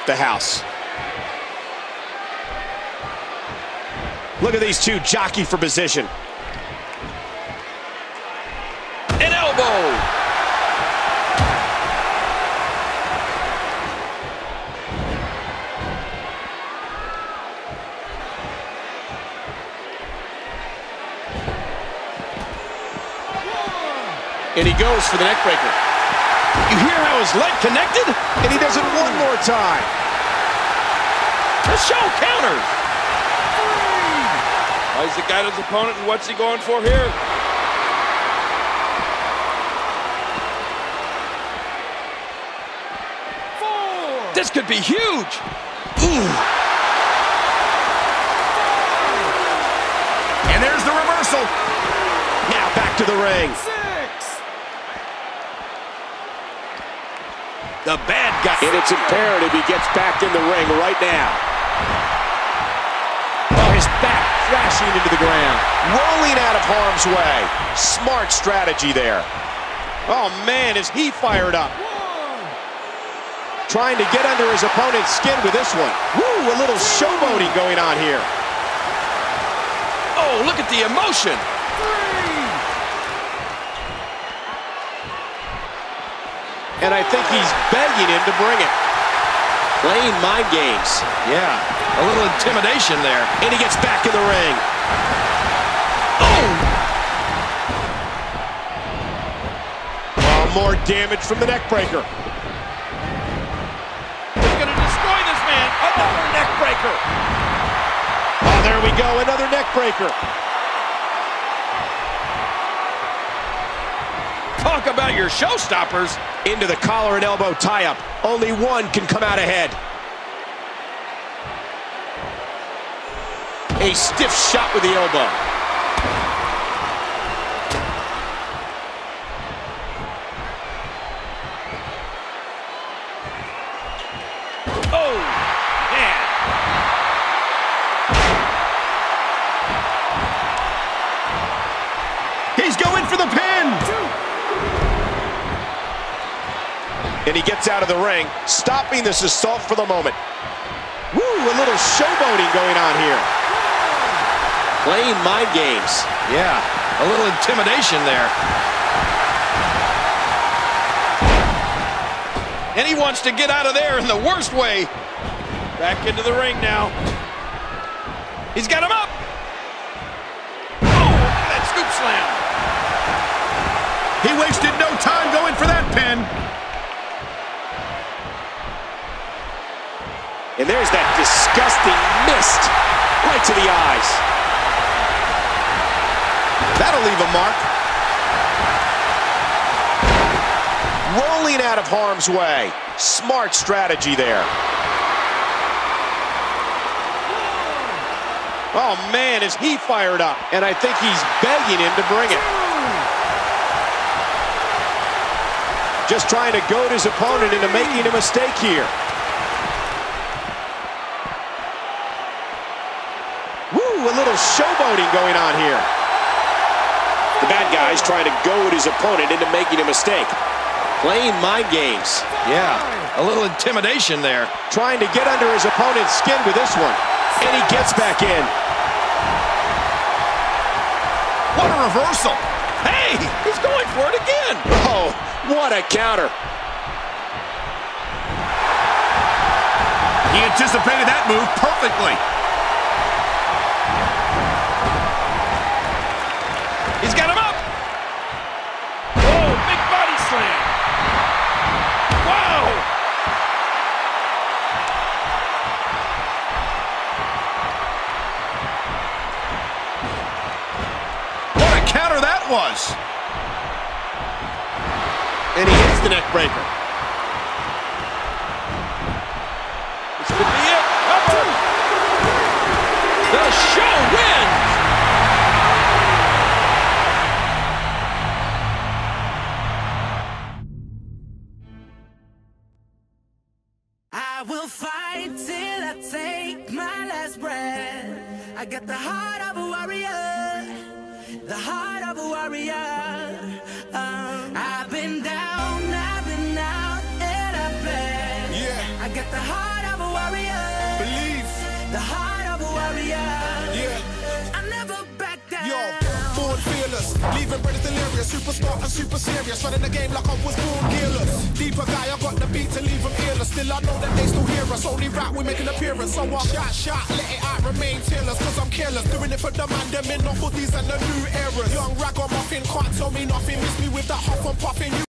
off the house. Look at these two jockey for position. An elbow. And he goes for the neck breaker. You hear how his leg connected? And he does it one more time. The show counters. Oh, he's the guy to his opponent, and what's he going for here? This could be huge. Ooh. And there's the reversal. Now back to the ring. The bad guy. And it's imperative he gets back in the ring right now. Oh, his back crashing into the ground. Rolling out of harm's way. Smart strategy there. Oh, man, is he fired up. Trying to get under his opponent's skin with this one. Woo, a little showboating going on here. Oh, look at the emotion. And I think he's begging him to bring it. Playing mind games. Yeah, a little intimidation there. And he gets back in the ring. Oh! Oh, more damage from the neck breaker. He's going to destroy this man. Another neck breaker. Oh, there we go, another neck breaker. Talk about your showstoppers. Into the collar and elbow tie-up. Only one can come out ahead. A stiff shot with the elbow. Oh, man. He's going for the pin. And he gets out of the ring, stopping this assault for the moment. Woo, a little showboating going on here. Playing mind games. Yeah, a little intimidation there. And he wants to get out of there in the worst way. Back into the ring now. He's got him up. Oh, that scoop slam. He wasted no time going for that pin. And there's that disgusting mist right to the eyes. That'll leave a mark. Rolling out of harm's way. Smart strategy there. Oh, man, is he fired up. And I think he's begging him to bring it. Just trying to goad his opponent into making a mistake here. A little showboating going on here. The bad guy's trying to goad his opponent into making a mistake. Playing mind games. Yeah, a little intimidation there. Trying to get under his opponent's skin with this one. And he gets back in. What a reversal. Hey, he's going for it again. Oh, what a counter. He anticipated that move perfectly. He's got him up. Oh, big body slam. Wow. What a counter that was. And he hits the neck breaker. This could be it. Cover. The show wins. I will fight till I take my last breath. I got the heart of a warrior, the heart of a warrior. I've been down, I've been out, and I've bled. Yeah. I got the heart of warrior. Believe. The heart of a warrior. Yeah. I never back down. Yo, born fearless, leaving brothers delirious. Superstar and super serious, running the game like I was born gearless. Deeper guy, I got the beat to leave them earless. Still I know that they still hear us. Only rap, we make an appearance. So I shot, let it out, remain tearless. Cause I'm careless, doing it for the man, them in the hoodies and the new eras. Young ragamuffin, can't tell me nothing. Miss me with that huff and puffin'.